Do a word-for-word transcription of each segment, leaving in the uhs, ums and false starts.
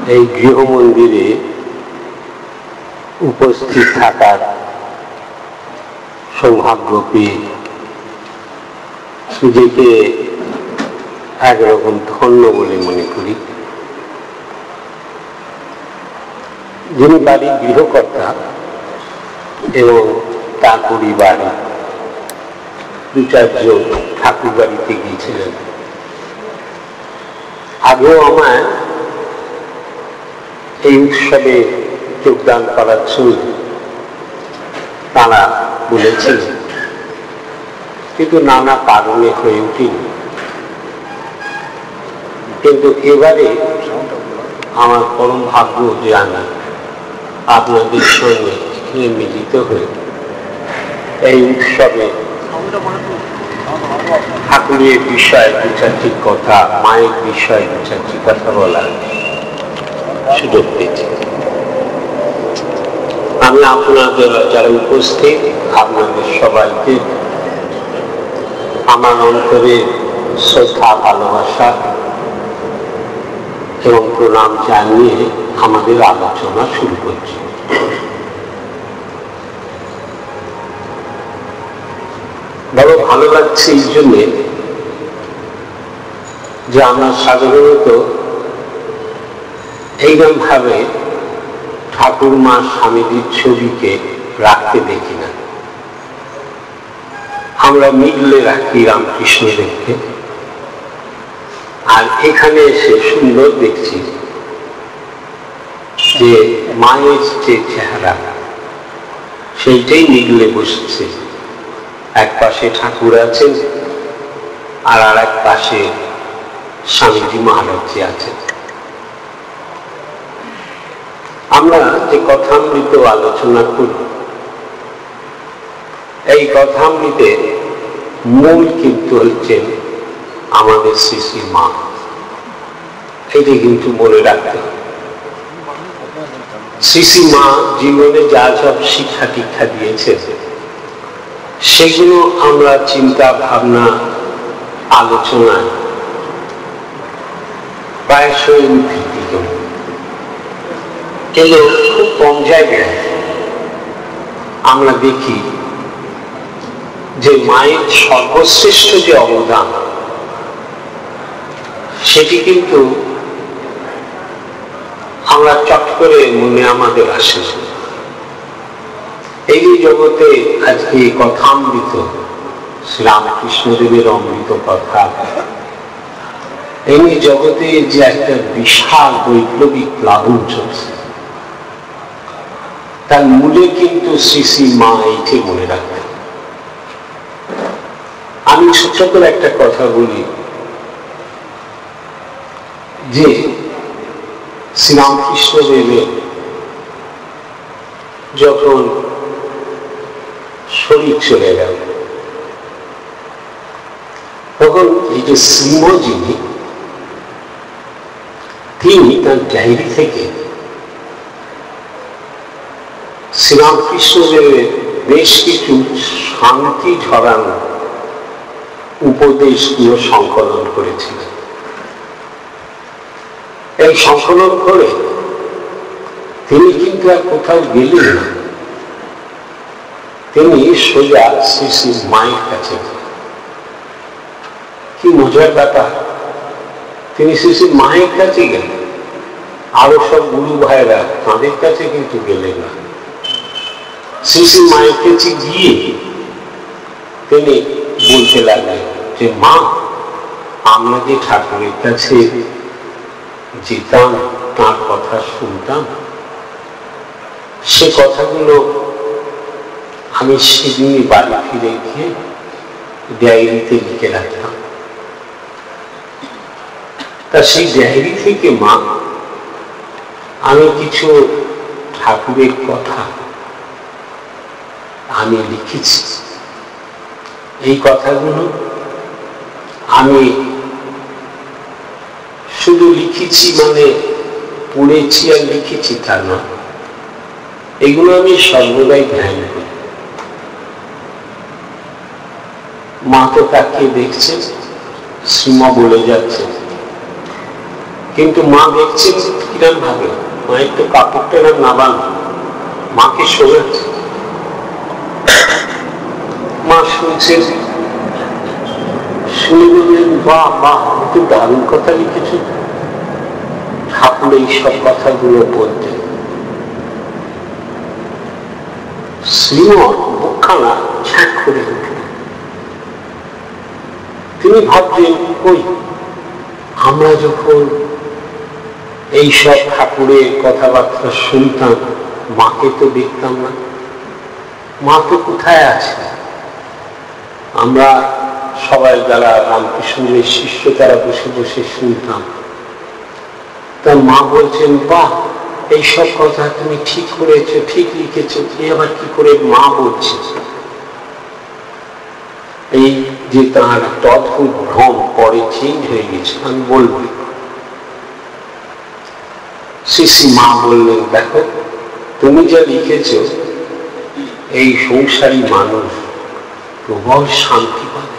এই গৃহ মন্দিরে উপস্থিত থাকার সৌভাগ্য পেয়ে নিজেকে একরকম ধন্য বলে মনে করি। যিনি বাড়ির গৃহকর্তা এবং তার পরিবারে দু চারজন ঠাকুর বাড়িতে গিয়েছিলেন। আগেও আমায় এই উৎসবে যোগদান করার জন্য তারা বলেছিলেন, কিন্তু নানা কারণে হয়ে উঠেনি। কিন্তু এবারে আমার পরম ভাগ্য যে আমি আপনাদের সঙ্গে মিলিত হয়ে এই উৎসবে ঠাকুরের বিষয়ে দু চারটি কথা, মায়ের বিষয়ে দু চারটি কথা বলার সুযোগ পেয়েছি। আমি আপনাদের যারা উপস্থিত আপনাদের সবাইকে আমার অন্তরে শ্রদ্ধা, ভালোবাসা এবং প্রণাম জানিয়ে আমাদের আলোচনা শুরু করছি। বড় ভালো লাগছে এই জন্যে যে আমরা সাধারণত এইরকম ভাবে ঠাকুর মা স্বামীজির ছবিকে রাখতে দেখি না। আমরা মিডলে রাখি রামকৃষ্ণদেরকে, আর এখানে এসে সুন্দর দেখছি যে মায়ের যে চেহারা সেইটাই মিডলে বসছে। এক পাশে ঠাকুর আছেন আর আর এক পাশে স্বামীজি মহারাজজি আছেন। আমরা যে কথামৃত আলোচনা করি, এই কথামৃতে মূল কিন্তু হচ্ছেন আমাদের শ্রী শ্রী মা। এটি কিন্তু মনে রাখতে হবে। শ্রী শ্রী মা জীবনে যা সব শিক্ষা টিক্ষা দিয়েছে সেগুলো আমরা চিন্তা ভাবনা আলোচনায় প্রায়শই উদ্ধৃতি করি, কিন্তু খুব কম জায়গায় আমরা দেখি যে মায়ের সর্বশ্রেষ্ঠ যে অবদান সেটি কিন্তু আমরা চট করে মনে আমাদের আসে। এই জগতে আজকে কথামৃত শ্রীরামকৃষ্ণদেবের অমৃত কথা, এই জগতে যে একটা বিশাল বৈপ্লবিক প্লাবন চলছে, তার মূলে কিন্তু শ্রী শ্রী মা এইটি মনে রাখবে। আমি ছোট্ট করে একটা কথা বলি যে শ্রীরামকৃষ্ণদেবের যখন শরীর চলে গেল, তখন এই যে শ্রীমজিনী তিনি তার ডায়েরি থেকে শ্রীরামকৃষ্ণদেবের বেশ কিছু শান্তি ঝরানো উপদেশগুলো সংকলন করেছিলেন। এই সংকলন করে তিনি কিন্তু আর কোথাও গেলেন না, তিনি সোজা শ্রী শ্রী মায়ের কাছে। কি মজার ব্যাপার, তিনি শ্রী শ্রী মায়ের কাছে গেলেন, আরো সব গুরু ভাইরা তাদের কাছে কিন্তু গেলেন না। শ্রী শ্রী মায়ের কাছে গিয়ে তিনি বলতে লাগলেন যে মা, আমরা যে ঠাকুরের কাছে যেতাম, তার কথা শুনতাম, সে কথাগুলো আমি সেদিনই বাড়ি ফিরে গিয়ে ডায়েরিতে লিখে রাখতাম। তা সেই ডায়েরি থেকে মা আমি কিছু ঠাকুরের কথা আমি লিখেছি। এই কথাগুলো আমি শুধু লিখেছি মানে পড়েছি আর লিখেছি তা নয়, এগুলো আমি সর্বদাই ধ্যান করি। মা তো তাকে দেখছেন, শ্রীমা বলে যাচ্ছে কিন্তু মা দেখছেন কিরম ভাবে, মায়ের তো কাপড়টা এরম নাবান, মাকে শোনাচ্ছে। মা শুনছেন, শুনে বললেন বাহ বাহ, একটু দারুণ কথা লিখেছ। ঠাকুর এই সব কথাগুলো বলতেন। শ্রীমৎ বুকখানা ছ্যাঁক করে উঠল। তিনি ভাবছেন, ওই আমরা যখন এইসব ঠাকুরের কথাবার্তা শুনতাম, মাকে তো দেখতাম না, মা তো কোথায় আছে? আমরা সবাই যারা রামকৃষ্ণের শিষ্য তারা বসে বসে শুনতাম। তা মা বলছেন, বাহ, এইসব কথা তুমি ঠিক করেছ, ঠিক লিখেছ। এ আবার কি করে মা বলছে? এই যে তার একটা অদ্ভুত ভ্রম পরে চেঞ্জ হয়ে গেছে, আমি বলবো। শ্রী মা বললেন, দেখো তুমি যা লিখেছ, এই সংসারী মানুষ প্রবল শান্তি পাবে।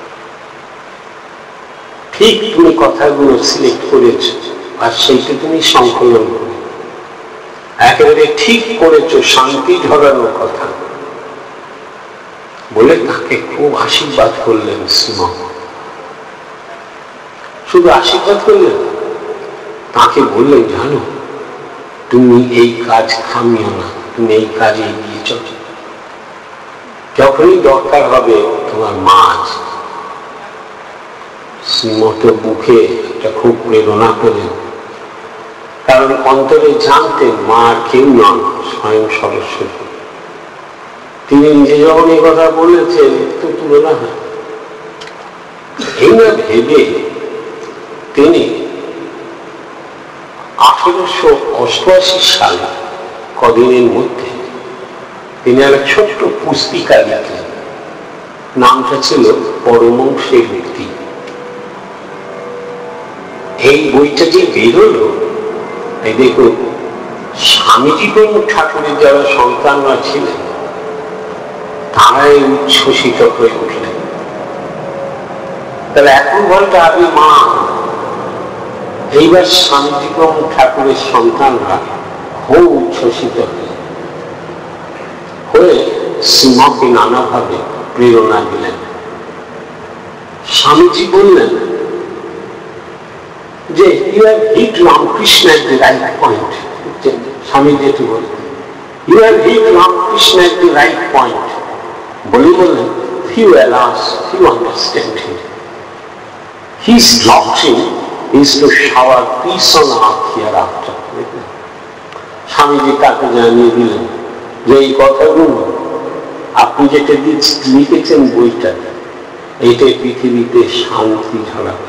ঠিক তুমি কথাগুলো সিলেক্ট করেছ, আর সেইটা তুমি সংকলন করে একেবারে ঠিক করেছ, শান্তি ঝরানোর কথা বলে তাকে খুব আশীর্বাদ করলেন। শ্রীমা শুধু আশীর্বাদ করলেন, তাকে বললেন, জানো তুমি এই কাজ থামিও না, তুমি এই কাজে এগিয়ে চলো। যখনই দরকার হবে তোমার মা আছে। শ্রীমত বুকে একটা খুব প্রেরণা করেন, কারণ অন্তরে জানতেন মা আর কেউ নন, স্বয়ং সরস্বতী। তিনি নিজে যখন এই কথা বলেছেন, তো তুলনা হয় এই না ভেবে তিনি আঠেরোশো অষ্টআশি সালে কদিনের মধ্যে তিনি একটা ছোট্ট পুস্তিকা লিখলেন। নামটা ছিল পরমংসের মুক্তি। এই বইটা যে বেরোলো, এই দেখুন, স্বামীজি ঠাকুরের যারা সন্তানরা ছিলেন তারাই উচ্ছ্বসিত হয়ে উঠলেন। তাহলে এখন বলতে আমি মা, এইবার স্বামীজি ঠাকুরের সন্তানরা খুব উচ্ছ্বসিত হয়ে শ্রীমাকে নানাভাবে প্রেরণা দিলেন। স্বামীজি বললেন যে you have hit Ramakrishna at the right point. Swamiji একটু বললেন, you have hit Ramakrishna at the right point. বলে বললেন, few alas, few understand him. His doctrine is to shower peace on earth hereafter. Swamiji তাকে জানিয়ে দিলেন যে এই কথাগুলো আপনি যেটা লিখেছেন বইটা, এইটা পৃথিবীতে শান্তি ঝরাবে।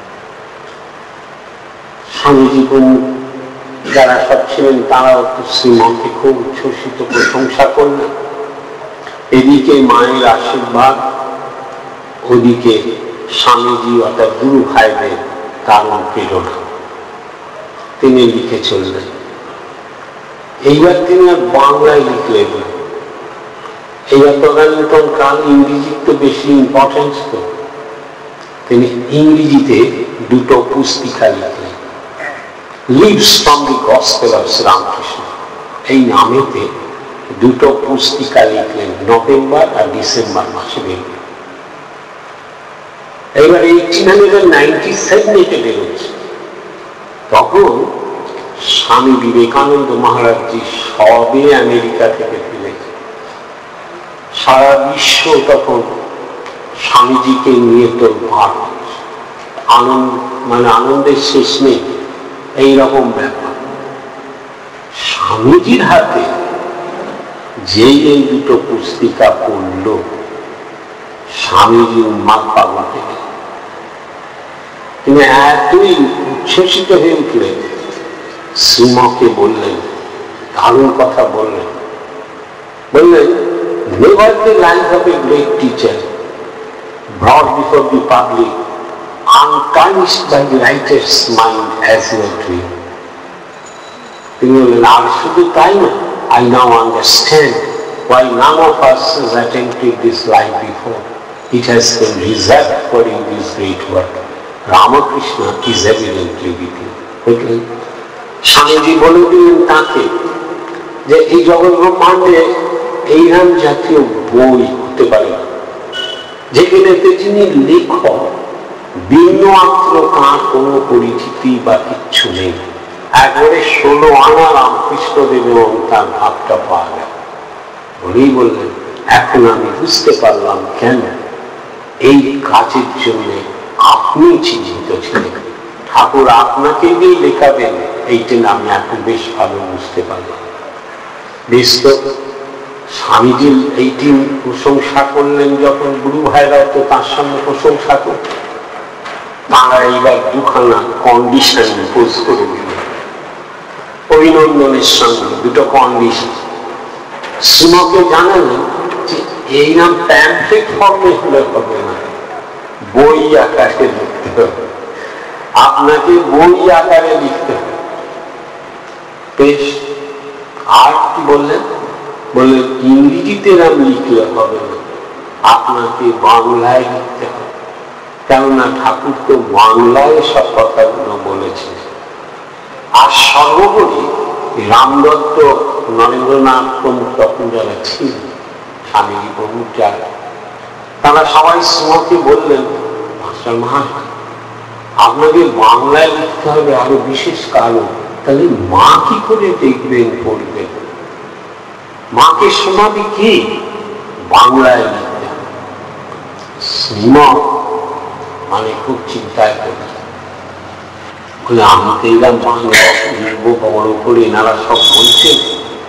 স্বামীজি যারা সব ছিলেন তারাও শ্রীমতকে খুব উচ্ছ্বসিত প্রশংসা করলেন। এদিকে মায়ের আশীর্বাদ, ওদিকে স্বামীজি অর্থাৎ গুরু ভাইদের দারুণ প্রেরণা, তিনি লিখে চললেন। এইবার তিনি আর বাংলায় লিখলেন না। এইবার তদানীন্তন কাল ইংরেজির তো বেশি ইম্পর্টেন্স, তো তিনি ইংরেজিতে দুটো পুস্তিকা লিখলেন। Leaves from the gospel of Sri Ramakrishna এই নামেতে দুটো পুস্তিকা লিখলেন, নভেম্বর আর ডিসেম্বর মাসে বেরোলেন। এইবার এইটিন হান্ড্রেড নাইনটি সেভেন এতে বেরোচ্ছে। তখন স্বামী বিবেকানন্দ মহারাজজি সবে আমেরিকা থেকে ফিরেছে। সারা বিশ্ব তখন স্বামীজিকে নিয়ে তো ভার, আনন্দ মানে আনন্দের শেষ নেই। এইরকম ব্যাপার স্বামীজির হাতে যে এই দুটো পুস্তিকা পড়ল, স্বামীজি উন্মাদ পাগল থেকে তিনি এতই উচ্ছ্বসিত হয়ে উঠলেন। শ্রীমকে বললেন, দারুণ কথা বললেন। বললেন, never the life of a great teacher brought before the public untarnished by the writer's mind as your dream. তিনি বললেন, আর শুধু তাই না, I now understand why none of us has attempted this life before. It has been reserved for you this great work. Ramakrishna is evidently with you. বুঝলেন? স্বামীজি বলে দিলেন তাকে যে এই জগৎ ব্রহ্মাণ্ডে এইরকম জাতীয় বই হতে পারে না যেখানে যিনি লেখক বিন্দুমাত্র তাঁর কোনো পরিচিতি বা কিচ্ছু নেই, একবারে ষোলো আনা রামকৃষ্ণদেব এবং তার ভাবটা পাওয়া গেল। বলেই বললেন, এখন আমি বুঝতে পারলাম কেন এই কাজের জন্য আপনি চিহ্নিত ছিলেন। ঠাকুর আপনাকে দিয়ে লেখাবেন এইটা আমি এখন বেশ ভালো বুঝতে পারলাম। বেশ তো স্বামীজি এইটি প্রশংসা করলেন, যখন গুরু ভাইরাও তো তার সামনে প্রশংসা করত, তারা এইবার দুখানা কন্ডিশন ইম্পোজ করে দিল অভিনন্দনের সঙ্গে, দুটো কন্ডিশন। শ্রীমকে জানালেন যে এই নাম প্যাম্পলেট ফর্মে হলে হবে না, বই আকারে লিখতে হবে, আপনাকে বই আকারে লিখতে হবে। বেশ, আর কি বললেন? বললেন ইংরেজিতে নাম লিখলে হবে না, আপনাকে বাংলায় লিখতে হবে, কেননা ঠাকুর তো বাংলায় সব কথাগুলো বলেছে। আর সর্বোপরি রামদত্ত, নরেন্দ্রনাথ প্রমুখ তখন যারা ছিলেন, স্বামী প্রমুখ যারা, তারা সবাই শ্রীমকে বললেন, মাস্টার মহাশয় আপনাকে বাংলায় লিখতে হবে, আরো বিশেষ কারণ, তাহলে মা কি করে দেখবেন পড়বেন? মাকে শোনাবে কি? বাংলায় লিখতে হবে। শ্রীমক মানে খুব চিন্তায় করছে, বলে আমি তো এলাম বাংলা লিখবো বড় করে, এনারা সব বলছেন।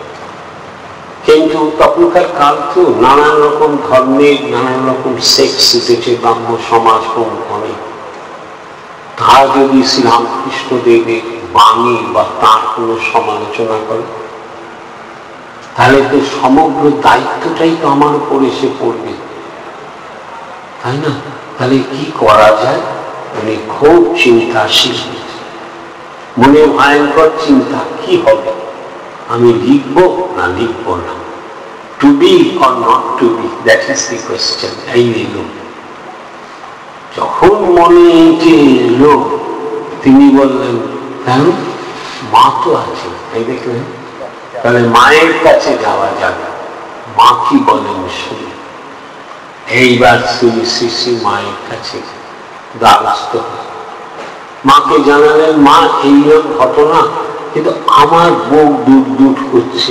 কিন্তু তখনকার কাল তো নানান রকম ধর্মের নানান রকম সেক্স উঠেছে, ব্রাহ্ম সমাজ অনেক। তারা যদি শ্রীরামকৃষ্ণ দেবের বাণী বা তার কোনো সমালোচনা করে, তাহলে তো সমগ্র দায়িত্বটাই তো আমার উপর এসে পড়বে, তাই না? তাহলে কি করা যায়? উনি খুব চিন্তাশীল, মনে ভয়ঙ্কর চিন্তা, কি হবে, আমি লিখবো না লিখবো না, to be or not to be, that is the question. এই এলো, যখন মনে এইটি এলো, তিনি বললেন, কেন? মা তো আছে, এই দেখলেন, তাহলে মায়ের কাছে যাওয়া যাবে, মা কি বলেন শুনি। এইবার শ্রী শ্রী শ্রী মায়ের কাছে দ্বারস্থ, মাকে জানালেন, মা এইরকম ঘটনা, কিন্তু আমার বুক দুধ দুধ করছে,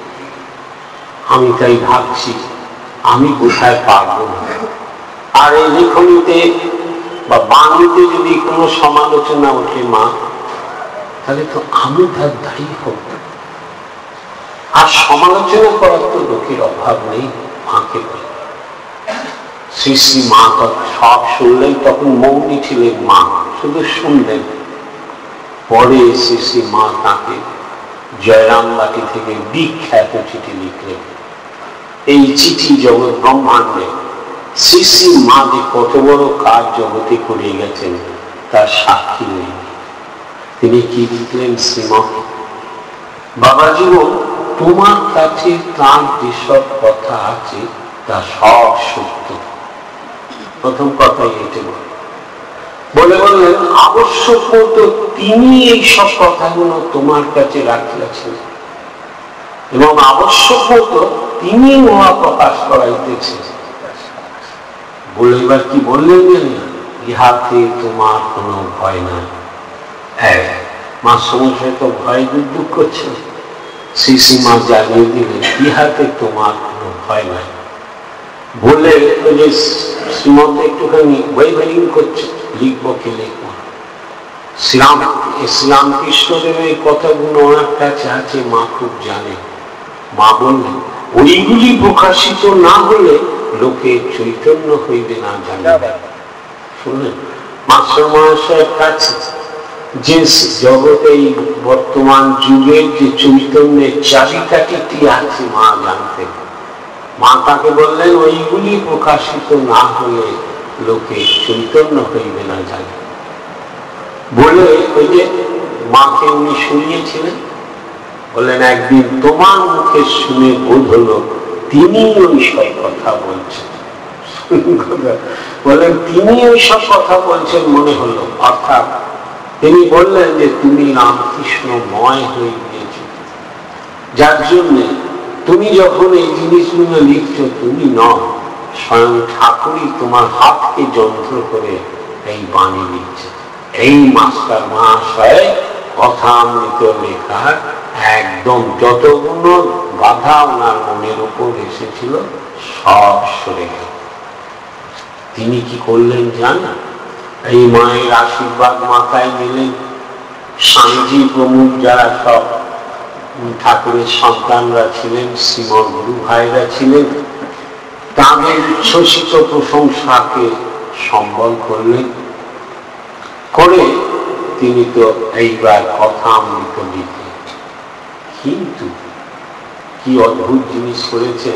আমি তাই ভাবছি আমি কোথায় পারবো না। আর এই লেখনীতে বা বাণীতে যদি কোনো সমালোচনা ওঠে মা, তাহলে তো আমি তার দায়ী হব। আর সমালোচনা করার তো লোকের অভাব নেই, মাকে বলে। শ্রী শ্রী মা সব শুনলেন, তখন মৌনী ছিলেন মা, শুধু শুনলেন। পরে শ্রী শ্রী মা তাকে জয়রামবাটি থেকে বিখ্যাত চিঠি লিখলেন। এই চিঠি জগৎ ব্রহ্মাণ্ডে শ্রী শ্রী মা যে কত বড় কাজ জগতে করে গেছেন তার সাক্ষী নেই। তিনি কি লিখলেন? শ্রীমৎ বাবা জীবন, তোমার কাছে তার যেসব কথা আছে তা সব সত্য। প্রথম কথাই এটি বলে বললেন, আবশ্যক মতো তিনি এই সব কথাগুলো তোমার কাছে রাখিয়াছেন এবং আবশ্যক মতো তিনি উহা প্রকাশ করাইতেছেন। বলে এবার কি বললেন জানেন? ইহাতে তোমার কোনো ভয় নাই। হ্যাঁ, মা সমস্যায় তো ভয় দুঃখ করছে, শ্রী শ্রী মা জানিয়ে দিলেন, ইহাতে তোমার কোনো ভয় নাই। বলে যে শ্রীমত একটুখানি ওয়েভারিং করছে, লিখবো কি লিখবো। শ্রীরাম শ্রীরামকৃষ্ণদেবের এই কথাগুলো ওনার কাছে আছে, মা খুব জানে। মা বললেন, ওইগুলি প্রকাশিত না হলে লোকে চৈতন্য হইবে না, জানবে। শুনলেন মাস্টার মহাশয়ের কাছে যে জগতে বর্তমান যুগের যে চৈতন্যের চাবিকাঠিটি আছে মা জানতেন। মা তাকে বললেন, ওইগুলি প্রকাশিত না হলে লোকে চৈতন্য হইবে না, জানে। বলে ওই যে মাকে উনি শুনিয়েছিলেন, বললেন, একদিন তোমার মুখে শুনে বোধ হলো তিনি ওই সব কথা বলছেন। বললেন, তিনি ওই সব কথা বলছেন মনে হলো, অর্থাৎ তিনি বললেন যে তুমি রামকৃষ্ণময় হয়ে গিয়েছ, যার জন্য তুমি যখন এই জিনিসগুলো লিখছো তুমি নও, স্বয়ং ঠাকুরই তোমার হাতকে যন্ত্র করে এই বাণী লিখছে। এই মাস্টার মহাশয় কথামৃত লেখার একদম যতগুলো বাধা ওনার মনের উপর এসেছিল সব সরে গেল। তিনি কি করলেন জানেন? এই মায়ের আশীর্বাদ মাথায় নিলেন। স্বামীজি প্রমুখ যারা সব ঠাকুরের সন্তানরা ছিলেন, শ্রীমৎ গুরু ভাইরা ছিলেন, তাদের উচ্ছ্বসিত প্রশংসাকে সম্বল করলেন। করে তিনি তো এইবার কথামৃত লিখলেন। কিন্তু কি অদ্ভুত জিনিস করেছেন,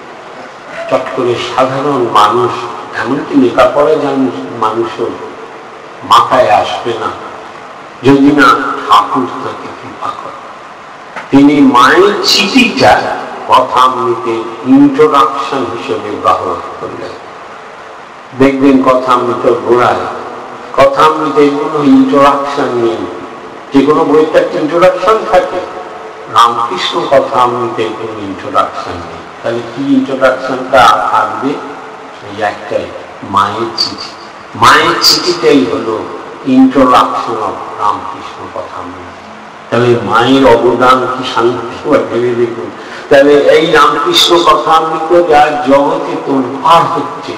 চট করে সাধারণ মানুষ, এমনকি লেখাপড়া জান মানুষও মাথায় আসবে না যদি না ঠাকুর তাকে কৃপা করে। তিনি মায়ের চিঠিটা কথামৃতে ইন্ট্রোডাকশন হিসেবে ব্যবহার করলেন। দেখবেন কথামৃত গোড়ায় কথামৃতে কোনো ইন্ট্রোডাকশন নেই। যে কোনো বইটা ইন্ট্রোডাকশন থাকে, রামকৃষ্ণ কথামৃতে কোনো ইন্ট্রোডাকশন নেই। তাহলে কি ইন্ট্রোডাকশনটা থাকবে? এই একটাই, মায়ের চিঠি। মায়ের চিঠিটাই হলো ইন্ট্রোডাকশন অফ রামকৃষ্ণ কথামৃত। তাহলে মায়ের অবদান কি সাংঘাতিক ভেবে দেখুন। তাহলে এই রামকৃষ্ণ কথামৃত যা জগতে তোলপাড় হচ্ছে,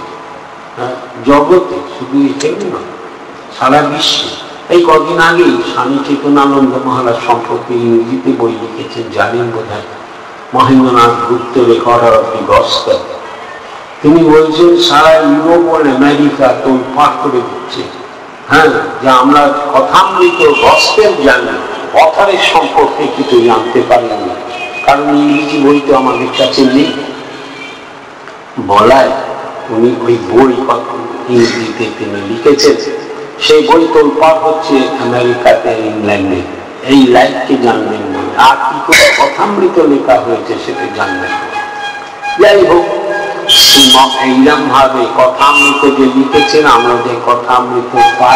জগতে শুধু এখানে নয়, সারা বিশ্বে। এই কদিন আগেই স্বামী চেতনানন্দ মহারাজ সম্পর্কে ইংরেজিতে বই লিখেছেন, জানেন বোধ হয়, Mahendranath Gupta recorder of the gospel. তিনি বলছেন সারা ইউরোপ ও আমেরিকা তোলপাড় করে দিচ্ছে, হ্যাঁ, যে আমরা কথামৃত গসপেল জানি, অথারের সম্পর্কে কিছু জানতে পারিনি, কারণ ইংরেজি বই তো আমাদের কাছে নেই। বলায় উনি ওই বই ইংরেজিতে তিনি লিখেছেন, সেই বই তোলপাড় হচ্ছে আমেরিকাতে, ইংল্যান্ডে। এই লাইফকে জানবেন না, আর কি করে কথামৃত লেখা হয়েছে সেটা জানবেন না। যাই হোক, এইরকম ভাবে কথামৃত যে লিখেছেন, আমরা যে কথামৃত পাই,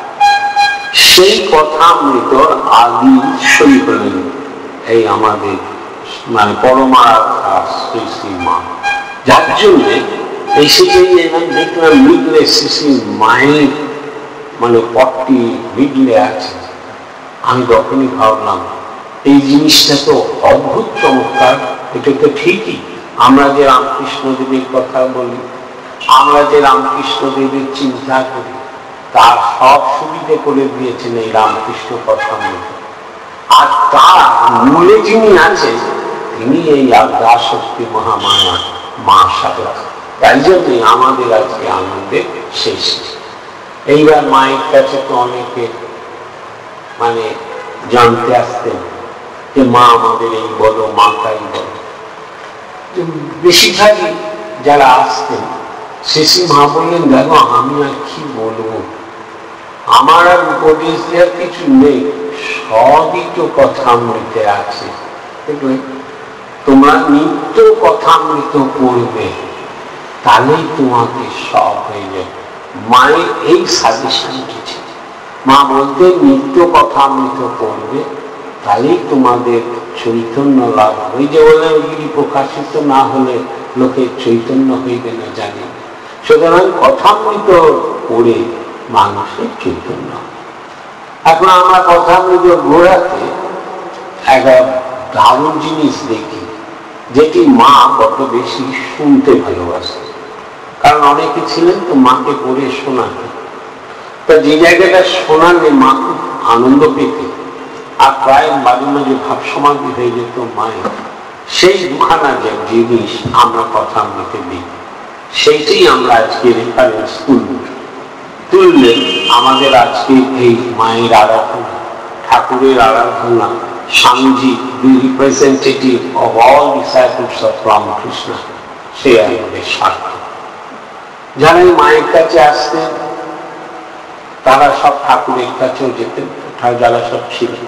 সেই কথামৃত আদি সই হলেন এই আমাদের মানে পরমারাধ্যা শ্রী শ্রী মা। যার জন্য এই সেটাই দেখলাম মিডলে শ্রী শ্রী মায়ের মানে পটটি মিডলে আছে। আমি তখনই ভাবলাম এই জিনিসটা তো অদ্ভুত চমৎকার। এটা তো ঠিকই, আমরা যে রামকৃষ্ণ দেবের কথা বলি, আমরা যে রামকৃষ্ণ দেবের চিন্তা করি, তার সব সুবিধে করে দিয়েছেন এই রামকৃষ্ণ কথামৃত। আর তার মূলে যিনি আছেন তিনি এই আদ্যাশক্তি মহামায়া মা সাধক। তাই জন্যই আমাদের আজকে আনন্দের শেষ। এইবার মায়ের কাছে তো অনেকে মানে জানতে আসতেন যে মা আমাদের এই বলো, মা তাই বলো। বেশিরভাগই যারা আসতেন শেষে মা বললেন, দেখো আমি আর কি বলবো, আমার আর উপদেশ দেওয়ার কিছু নেই, সবই তো কথামৃতে আছে। দেখলে তোমরা নিত্য কথামৃত পড়বে, তাহলেই তোমাকে সব হয়ে যাবে। মায়ের এই সাজেশনটি ছিল। মা বলতে নিত্য কথামৃত পড়বে, তাহলেই তোমাদের চৈতন্য লাভ। ওই যে বলে ওইগুলি প্রকাশিত না হলে লোকের চৈতন্য হইবে না, জানি। সুতরাং কথামৃত পড়ে মানুষের চৈতন্য। এখন আমরা কথামৃত গোড়াতে একটা দারুণ জিনিস দেখি, যেটি মা কত বেশি শুনতে ভালোবাসে। কারণ অনেকে ছিলেন তো মাকে পড়ে শোনাতে, তা যে জায়গাটা শোনালে মা খুব আনন্দ পেতে, আর প্রায় মাঝে মাঝে ভাব সমাধি হয়ে যেত মায়ের। সেই দুখানা যে জিনিস আমরা কথামৃতে দিই, সেইটাই আমরা আজকে রেফারেন্স তুলব। তুললে আমাদের আজকে এই মায়ের আরাধনা, ঠাকুরের আরাধনা, Swamiji the representative of all disciples of Ramakrishna, সে আমাদের স্বার্থ। যারা মায়ের কাছে আসতেন তারা সব ঠাকুরের কাছেও যেতেন, যারা সব ছিলেন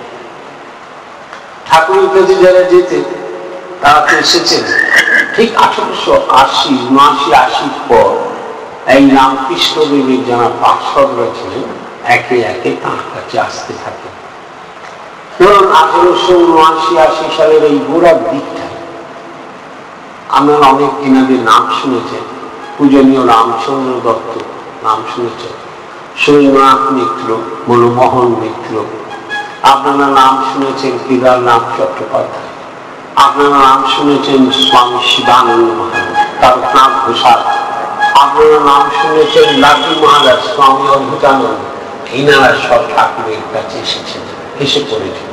ঠাকুরের কাছে যারা যেতেন তারা তো এসেছেন ঠিক আঠারোশো আশি উনআশি আশির পর। এই রামকৃষ্ণ দেবের যারা পার্ষদরা ছিলেন একে একে তাঁর কাছে আসতে থাকে। ধরুন আঠেরোশো উনআশি আশি সালের এই গোড়ার দিকটা আপনারা অনেক এনাদের নাম শুনেছেন। পূজনীয় রামচন্দ্র দত্ত নাম শুনেছেন, সুরেন্দ্রনাথ মিত্র, মনমোহন মিত্র, আপনারা নাম শুনেছেন কেদারনাথ চট্টোপাধ্যায়, আপনারা নাম শুনেছেন স্বামী শিবানন্দ মহারাজ, তারকনাথ ঘোষাল, আপনারা নাম শুনেছেন লাটু মহারাজ, স্বামী অদ্ভুতানন্দ। এনারা সব ঠাকুরের কাছে এসেছেন, এসে পড়েছেন।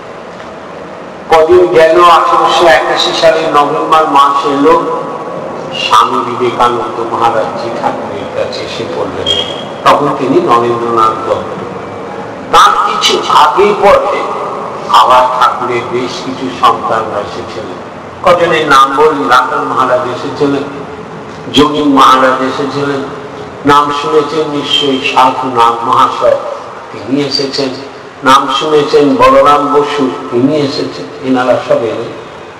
কদিন গেল আঠারোশো একাশি সালের নভেম্বর মাস এলো, স্বামী বিবেকানন্দ মহারাজ জি ঠাকুরের কাছে এসে পড়লেন। তখন তিনি নরেন্দ্রনাথ দত্ত। তার কিছু আগে পরে আবার ঠাকুরের বেশ কিছু সন্তানরা এসেছিলেন। কজনের নাম বলি, রাতন মহারাজ এসেছিলেন, যোগীন মহারাজ এসেছিলেন, নাম শুনেছেন নিশ্চয়ই সাধুনাথ মহাশয়, তিনি এসেছেন, নাম শুনেছেন বলরাম বসু, তিনি এসেছেন। এনারা সব এলেন।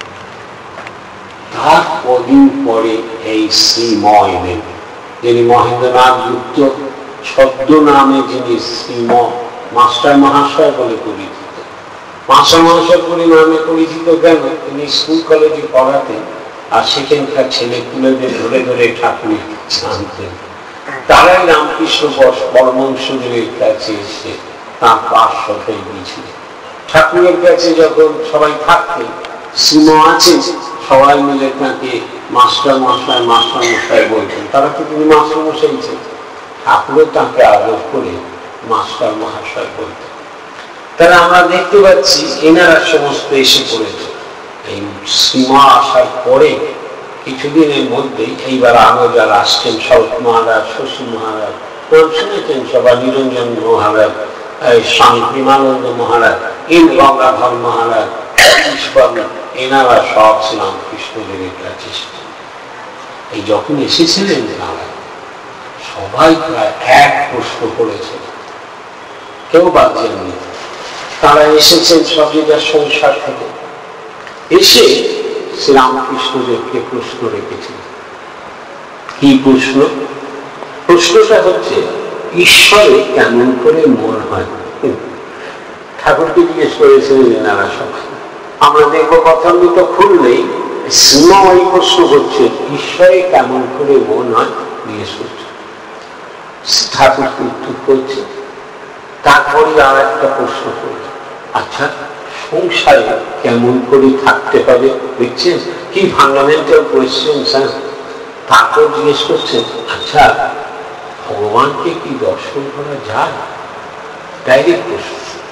তার কদিন পরে এই শ্রীময় এলেন, যিনি মহেন্দ্রনাথ গুপ্ত ছদ্ম নামে যিনি শ্রীম মাস্টার মহাশয় বলে পরিচিত। মাস্টার মহাশয় বলে নামে পরিচিত কেন? তিনি স্কুল কলেজে পড়াতেন, আর সেখানকার ছেলে পুলেদের ধরে ধরে ঠাকুরের আনতেন। তারাই রামকৃষ্ণ পরমহংসদেবের কাছে এসে তাঁর পার্শ্বতায় গিয়েছিলেন। ঠাকুরের কাছে যখন সবাই থাকতেন, শ্রীম আছে, সবাই মিলে তাকে মাস্টার মশাই মাস্টার মশাই বলতেন। তারা তো তিনি মাস্টার মশাই ছিলেন, ঠাকুরও তাকে আদর করে মাস্টার মহাশয় বলতেন। তারা আমরা দেখতে পাচ্ছি এনারা সমস্ত এসে পড়েছে। এই শ্রীমা আসার পরে কিছুদিনের মধ্যে এইবার আরো যারা আসছেন, শরৎ মহারাজ, শশী মহারাজ, নাম শুনেছেন সবাই, নিরঞ্জন মহারাজ, স্বামী প্রেমানন্দ মহারাজ, এন গঙ্গাধর মহারাজ, এনারা সব শ্রীরামকৃষ্ণদেবের কাছে এসেছেন। এই যখন এসেছিলেন তারা সবাই প্রায় এক প্রশ্ন করেছেন, কেউ বাদ যাননি। তারা এসেছেন সব জায়গার সংসার থেকে, এসে শ্রীরামকৃষ্ণদেবকে প্রশ্ন রেখেছিলেন। কি প্রশ্ন? প্রশ্নটা হচ্ছে, ঈশ্বরে কেমন করে মন হয়? ঠাকুরকে জিজ্ঞেস করেছিলেন এনারা সবাই। আমরা দেখবো কথামৃত খুললেই শ্রীমা ওই প্রশ্ন করছে, ঈশ্বরে কেমন করে মন হয় জিজ্ঞেস করছে। ঠাকুরকে উত্তর করছে। তারপরে আর একটা প্রশ্ন করছে, আচ্ছা সংসারে কেমন করে থাকতে হবে? দেখছেন কি ফান্ডামেন্টাল কোয়েশ্চেন। তারপর জিজ্ঞেস করছেন, আচ্ছা ভগবানকে কি দর্শন করা যায়? ডাইরেক্ট প্রশ্ন।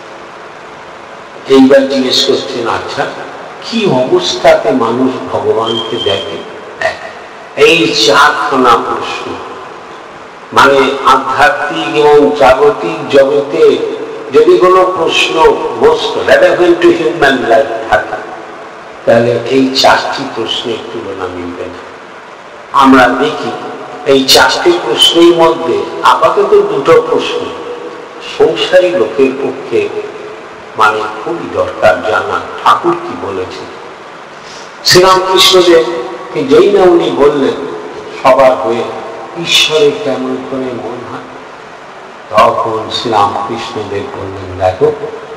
এইবার জিজ্ঞেস করছেন, আচ্ছা কি অবস্থাতে মানুষ ভগবানকে দেখে? এই চারখানা প্রশ্ন, মানে আধ্যাত্মিক এবং জাগতিক জগতে যদি কোনো প্রশ্ন most relevant to human life থাকে, তাহলে এই চারটি প্রশ্নের তুলনা মিলবে না। আমরা দেখি এই চারটি প্রশ্নের মধ্যে আপাতত দুটো প্রশ্ন সংসারী লোকের পক্ষে মানে খুবই দরকার জানা, ঠাকুর কি বলেছেন। শ্রীরামকৃষ্ণদেবকে যেই না উনি বললেন সবার হয়ে, ঈশ্বরে কেমন করে মন হয়, তখন শ্রীরামকৃষ্ণদেব বললেন, দেখো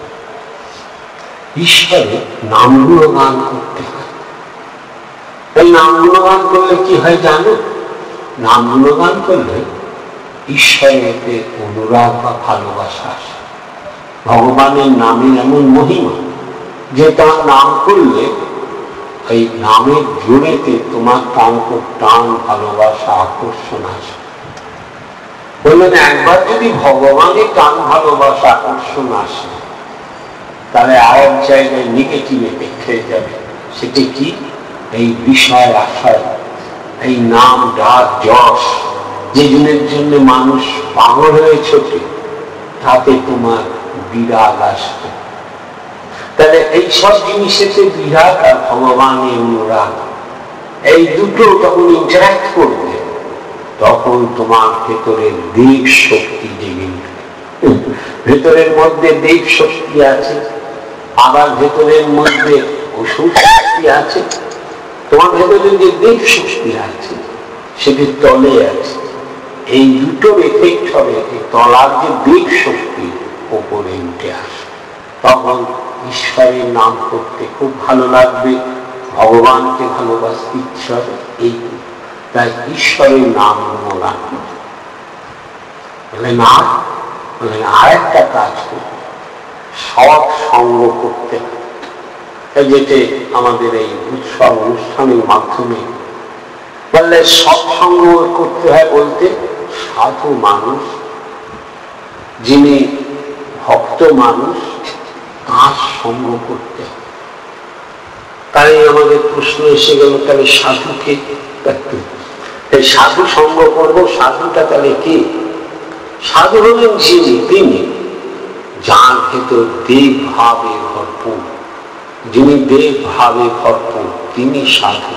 ঈশ্বরে নামগুলো গান করতে হয়। এই নামগুলো গান করলে কি হয় জানো? নামগুলো গান করলে ঈশ্বরেতে অনুরাগ বা ভালোবাসা আসে। ভগবানের নামের এমন মহিমা যে তার নাম করলে এই নামের জোরেতে তোমার তার উপর টান, ভালোবাসা, আকর্ষণ আসে। বললেন একবার যদি ভগবানের টান, ভালোবাসা, আকর্ষণ আসে, তাহলে আরেক জায়গায় নেগেটিভ এফেক্ট হয়ে যাবে। সেটি কি? এই বিষয় আশায়, এই নাম ডাক যশ যে জনের জন্য মানুষ পাগল হয়ে ছোটে, তাতে তোমার বিরাগ আসবে। তাহলে এই সব জিনিসেতে বিরাগ আর ভগবানের অনুরাগ, এই দুটো যখন ইন্টারাক্ট করবে, তখন তোমার ভেতরের দেব শক্তি জেগে উঠবে। ভেতরের মধ্যে দেব শক্তি আছে, আবার ভেতরের মধ্যে অসুর শক্তি আছে। তোমার ভেতরে যে দেব শক্তি আছে সেটির তলে আছে এই দুটোর এফেক্ট হবে তলার যে বেগ শক্তি উপরে উঠে আসে, তখন ঈশ্বরের নাম করতে খুব ভালো লাগবে, ভগবানকে ভালোবাসতে ইচ্ছা হবে। এই তাই ঈশ্বরের নাম গুণগান বলে না, বলে আর একটা কাজ করবে, সৎ সঙ্গ করতে হবে। যেটা আমাদের এই উৎসব অনুষ্ঠানের মাধ্যমে বললে সৎসঙ্গ করতে হয় বলতে সাধু মানুষ, যিনি ভক্ত মানুষ, তার সঙ্গ করতে হবে। তাই আমাদের প্রশ্ন এসে গেল, তাহলে সাধুকে সাধু সঙ্গ করবো, সাধুটা তাহলে কে? সাধু হলেন যিনি, তিনি যার ভেতর দেব ভাবে ভরপুর, যিনি দেব ভাবে ভরপুর তিনি সাধু।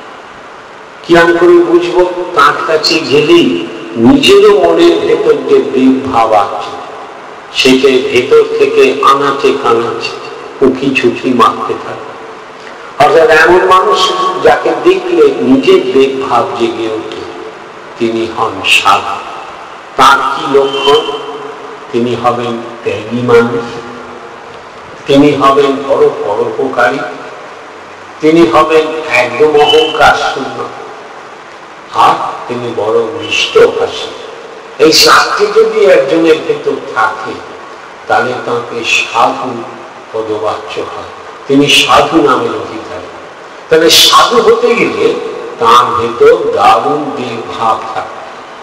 কিরম করে বুঝবো? তার কাছে গেলেই নিজেরও মনের ভেতর যে দেব ভাব আছে সেটাই ভেতর থেকে আনাচে কানাচে উঁকি ঝুঁকি মারতে থাকে। অর্থাৎ এমন মানুষ যাকে দেখলে নিজের দেব ভাব জেগে ওঠে, তিনি হন সাধু। তার কি লক্ষণ? তিনি হবেন ত্যাগী মানুষ, তিনি হবেন বড় পরোপকারী, তিনি হবেন একদম অহংকার শূন্য, আর তিনি বড় মিষ্টভাষী। এই চারটি যদি একজনের ভেতর থাকে তাহলে তাকে সাধু পদবাচ্য হয়, তিনি সাধু নামের অধিকারী। তাহলে সাধু হতে গেলে তার ভেতর দারুণ দেব ভাব থাকে,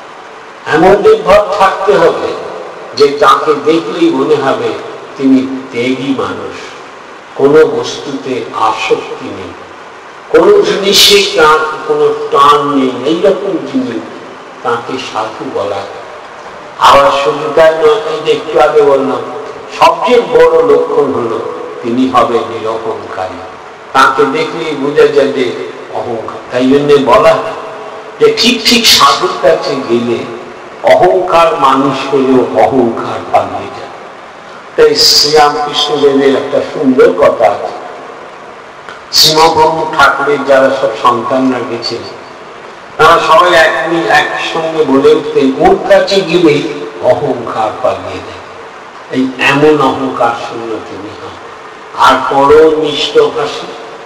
এমন দেব ভাব থাকতে হবে যে তাকে দেখলেই মনে হবে তিনি ত্যাগী মানুষ, কোন বস্তুতে আসক্তি নেই, কোন জিনিসে তার কোন টান নেই, এইরকম জিনিস তাকে সাধু বলা। আবার শুধু তাই নয়, এই যে একটু আগে বললাম সবচেয়ে বড় লক্ষণ হলো তিনি হবে নিরহংকারী, তাকে দেখলেই বোঝা যায় যে অহংকার। তাই জন্য বলা যে ঠিক ঠিক সাধুর কাছে গেলে অহংকার মানুষ হলেও অহংকার পালিয়ে যায়। তাই শ্রীরামকৃষ্ণদেবের একটা সুন্দর কথা আছে, শ্রীমব্রহ্ম ঠাকুরের যারা সব সন্তানরা গেছেন তারা সবাই একসঙ্গে বলে উঠতেন, ওর কাছে গেলে অহংকার পালিয়ে যায়। এই এমন অহংকার শূন্য তিনি হন। আর বড় মিষ্টভাষী,